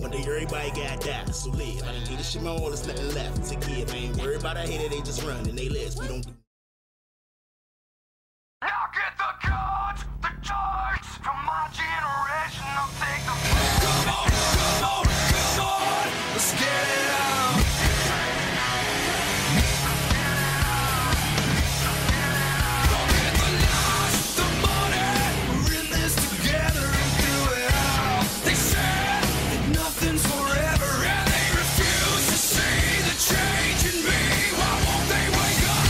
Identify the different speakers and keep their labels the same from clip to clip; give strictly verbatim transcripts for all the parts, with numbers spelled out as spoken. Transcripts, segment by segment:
Speaker 1: one day everybody got die, so live. I done need to shit my all, there's nothing left to give. I ain't worried about a hater, they just run and they list. We don't do.
Speaker 2: Now get the cards, the charts from my generation. I'll take the come on, come on, come on, let's get it out. Don't get the loss, the money. We're in this together and do it all. They said that nothing's forever, and they refuse to see the change in me. Why won't they wake up?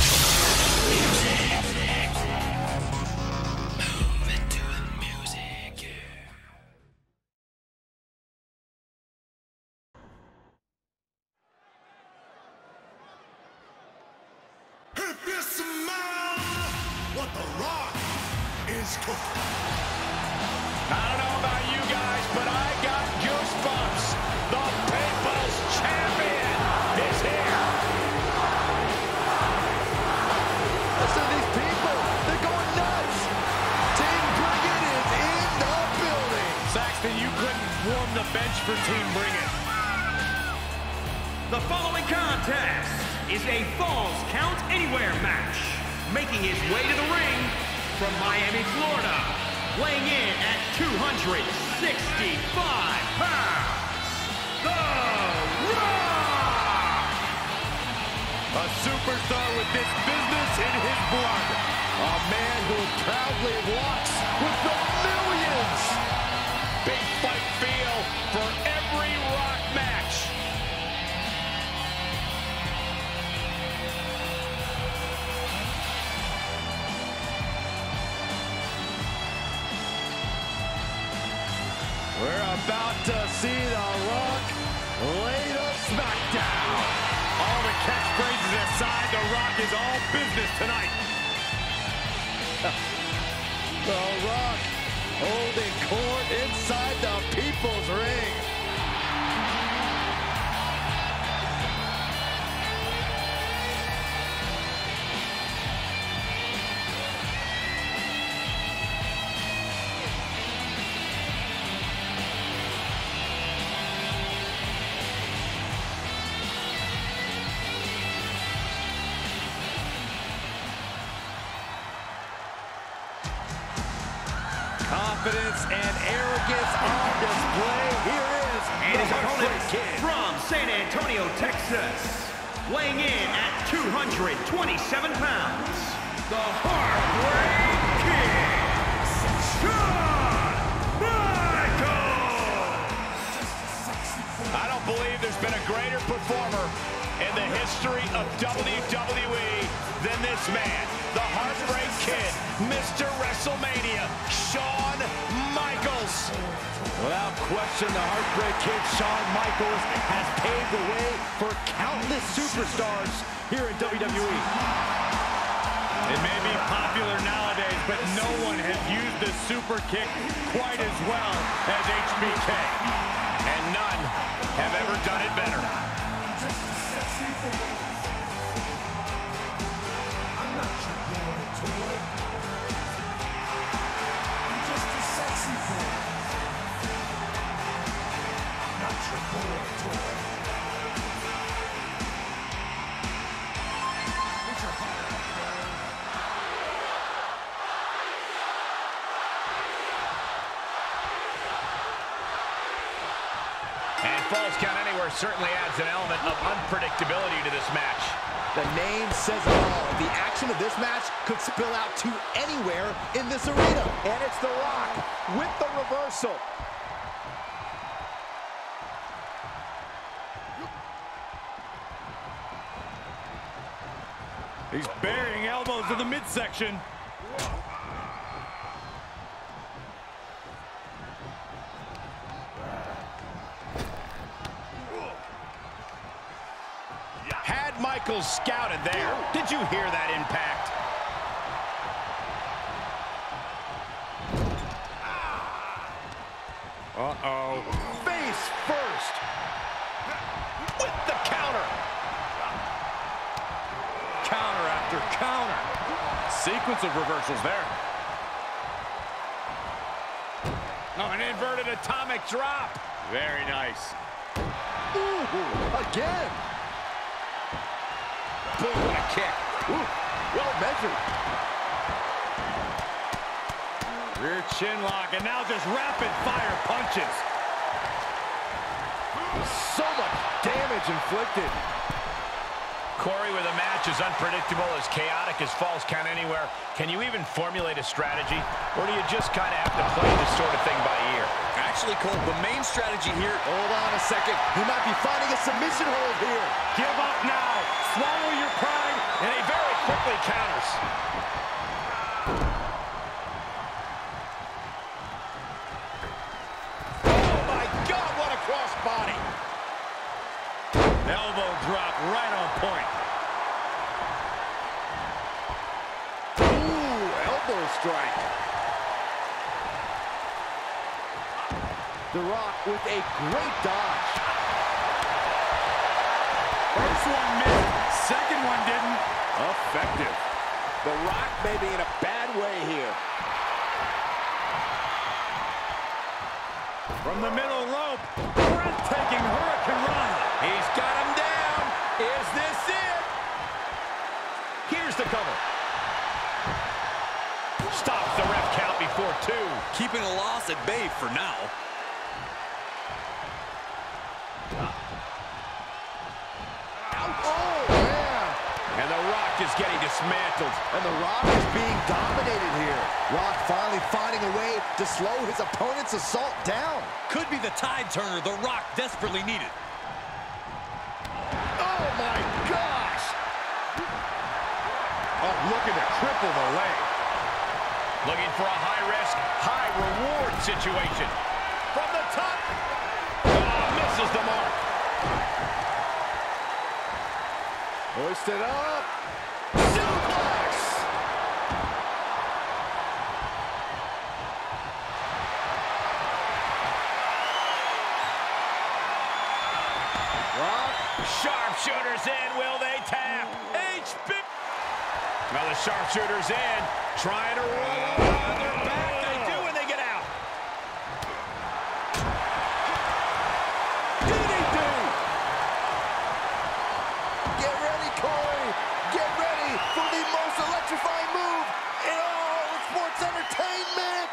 Speaker 3: If you smell what the Rock is cooking.
Speaker 4: I don't know about you guys, but I got goosebumps. The People's Champion is here.
Speaker 5: Listen to these people. They're going nuts. Team Bring It is in the building.
Speaker 4: Saxton, you couldn't warm the bench for Team Bring It.
Speaker 6: The following contest is a Falls Count Anywhere match. Making his way to the ring from Miami, Florida, weighing in at two hundred sixty-five pounds, The Rock!
Speaker 4: A superstar with this business in his blood.
Speaker 5: A man who proudly walks with the millions.
Speaker 4: Big fight feel for every Rock match.
Speaker 5: We're about to see The Rock lay the smackdown.
Speaker 4: All the catchphrases aside, The Rock is all business tonight.
Speaker 5: The Rock holding court inside the People's Ring. Confidence and arrogance on display. Here is
Speaker 6: And his
Speaker 5: the
Speaker 6: opponent
Speaker 5: Heartbreak Kid.
Speaker 6: from San Antonio, Texas, weighing in at two hundred twenty-seven pounds, the Heartbreak Kid, Shawn Michaels!
Speaker 4: I don't believe there's been a greater performer in the history of W W E than this man, the Heartbreak Kid, Mister WrestleMania, Shawn Michaels.
Speaker 5: Without question, the Heartbreak Kid, Shawn Michaels, has paved the way for countless superstars here in W W E.
Speaker 4: It may be popular nowadays, but no one has used the super kick quite as well as H B K. And none have ever done it better. And Falls Count Anywhere certainly adds an element of unpredictability to this match.
Speaker 5: The name says it all. The action of this match could spill out to anywhere in this arena. And it's The Rock with the reversal.
Speaker 4: He's burying elbows in the midsection. Had Michaels scouted there. Did you hear that impact? Uh-oh.
Speaker 5: Face first.
Speaker 4: With the counter. Counter after counter. Sequence of reversals there. Oh, an inverted atomic drop. Very nice.
Speaker 5: Ooh, again.
Speaker 4: Boom, what a kick.
Speaker 5: Ooh, well measured.
Speaker 4: Rear chin lock, and now just rapid fire punches.
Speaker 5: So much damage inflicted.
Speaker 4: Corey, with a match as unpredictable, as chaotic as Falls Count Anywhere, can you even formulate a strategy? Or do you just kind of have to play this sort of thing by ear?
Speaker 7: Actually, Cole, the main strategy here...
Speaker 5: Hold on a second. He might be finding a submission hold here.
Speaker 4: Give up now. Swallow your pride. And he very quickly counters. Oh, my God, what a crossbody. Elbow drop right on point.
Speaker 5: Ooh, elbow strike. The Rock with a great dodge.
Speaker 4: First one missed, second one didn't.
Speaker 5: Effective. The Rock may be in a bad way here.
Speaker 4: From the middle rope, breathtaking hurricane run. He's got him down. Is this it? Here's the cover. Stops the ref count before two.
Speaker 7: Keeping a loss at bay for now.
Speaker 5: Oh, man.
Speaker 4: And The Rock is getting dismantled.
Speaker 5: And The Rock is being dominated here. Rock finally finding a way to slow his opponent's assault down.
Speaker 7: Could be the tide turner The Rock desperately needed.
Speaker 5: Oh, my gosh.
Speaker 4: Oh, looking to cripple the leg. Looking for a high-risk, high-reward situation. From the top. Oh, misses the mark.
Speaker 5: Hoisted up. Suplex. Rock.
Speaker 4: Sharpshooters in. Will they tap? H B K. Well, the sharpshooters in. Trying to roll on their back. They do when they get out.
Speaker 5: D D T. Get ready, Corey. Get ready for the most electrifying move in all of sports entertainment.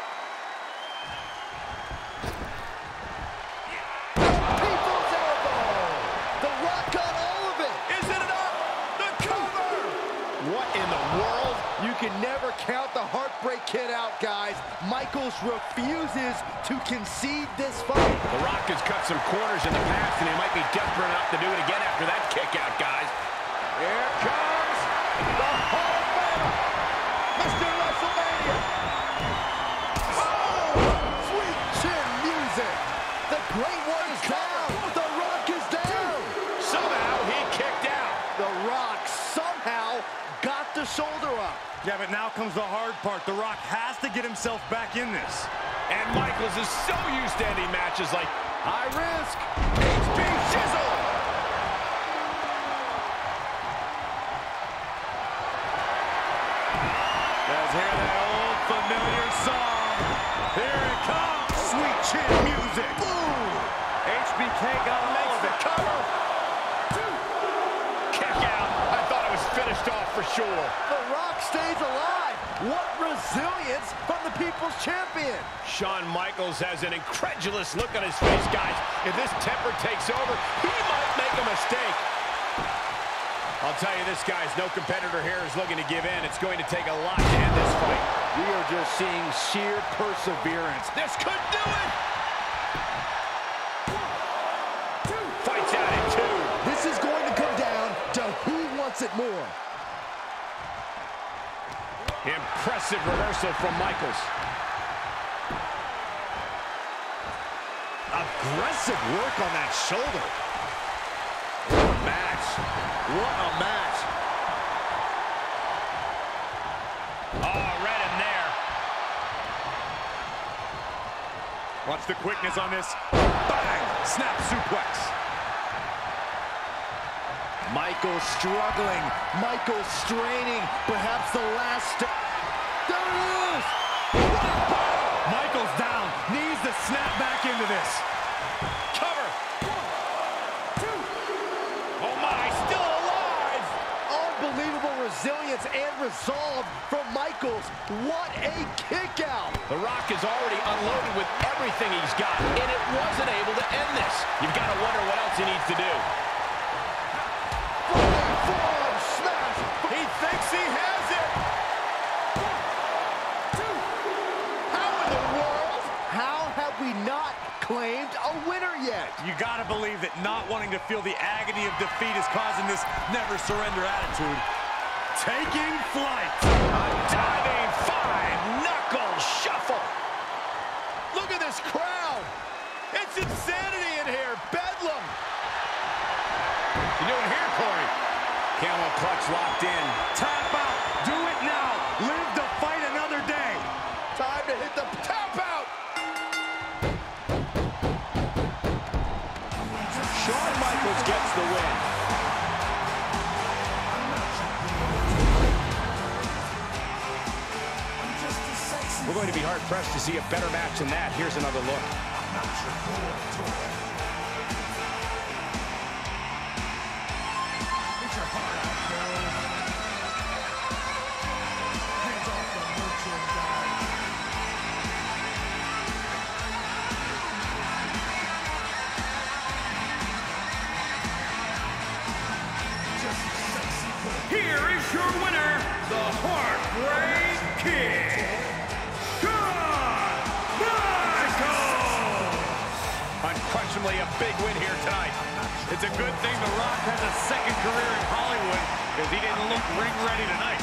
Speaker 5: The People's Elbow. The Rock got all of it.
Speaker 4: Is it enough? The cover.
Speaker 5: What in the world? You can never count the Heartbreak Kid out, guys. Michaels refuses to concede this fight.
Speaker 4: The Rock has cut some corners in the past, and he might be desperate enough to do it again after that kick out, guys.
Speaker 5: Here comes the Hall of Fame, Mister WrestleMania. Oh, sweet chin music. The Great One is down. The Rock is down.
Speaker 4: Somehow he kicked out.
Speaker 5: The Rock somehow got the shoulder up.
Speaker 8: Yeah, but now comes the hard part. The Rock has to get himself back in this.
Speaker 4: And Michaels is so used to ending matches like
Speaker 5: High risk.
Speaker 4: H B Shizzle.
Speaker 8: Let's hear that old familiar song. Here it comes. Sweet chin music.
Speaker 5: Ooh.
Speaker 8: H B K got all of it.
Speaker 4: Cover. Kick out. I thought it was finished off for sure.
Speaker 5: The Rock stays alive. What resilience from the People's Champion.
Speaker 4: Shawn Michaels has an incredulous look on his face, guys. If this temper takes over, he might make a mistake. I'll tell you this, guys, no competitor here is looking to give in. It's going to take a lot to end this fight.
Speaker 5: We are just seeing sheer perseverance.
Speaker 4: This could do it! Fights out at two.
Speaker 5: This is going to come down to who wants it more.
Speaker 4: Impressive reversal from Michaels.
Speaker 5: Aggressive work on that shoulder.
Speaker 4: What a match.
Speaker 5: What a match.
Speaker 4: Oh, right in there.
Speaker 8: Watch the quickness on this. Bang! Snap suplex.
Speaker 5: Michael struggling. Michael straining. Perhaps the last. There it is!
Speaker 8: Michael's down. Needs to snap back into this.
Speaker 5: confidence and resolve from Michaels. What a kick out.
Speaker 4: The Rock is already unloaded with everything he's got, and it wasn't able to end this. You've got to wonder what else he needs to do.
Speaker 5: Forearm smash.
Speaker 8: He thinks he has it.
Speaker 5: How in the world? How have we not claimed a winner yet?
Speaker 8: You got to believe that not wanting to feel the agony of defeat is causing this never surrender attitude. Taking flight.
Speaker 4: A diving five-knuckle shuffle.
Speaker 5: Look at this crowd. It's insanity in here. Bedlam.
Speaker 4: What you doing here, Corey? Camel clutch locked in.
Speaker 8: Tap out. Do it now. Live to fight another day.
Speaker 5: Time to hit the tap out.
Speaker 4: Shawn Michaels gets the win. We're going to be hard-pressed to see a better match than that. Here's another look.
Speaker 6: Here is your winner, the Heartbreak Kid, Shawn Michaels!
Speaker 4: Unquestionably a big win here tonight.
Speaker 8: It's a good thing The Rock has a second career in Hollywood, because he didn't look ring ready tonight.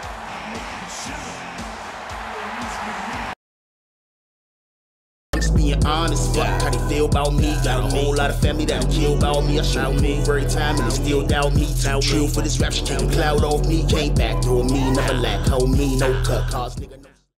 Speaker 1: I'm just being honest, fuck how they feel about me. Got a whole lot of family that'll kill about me. I show me every time and they still doubt me. Too true for this rap, she can't cloud off me. Can't backdoor me, never lack, hold me, no cut, cause nigga.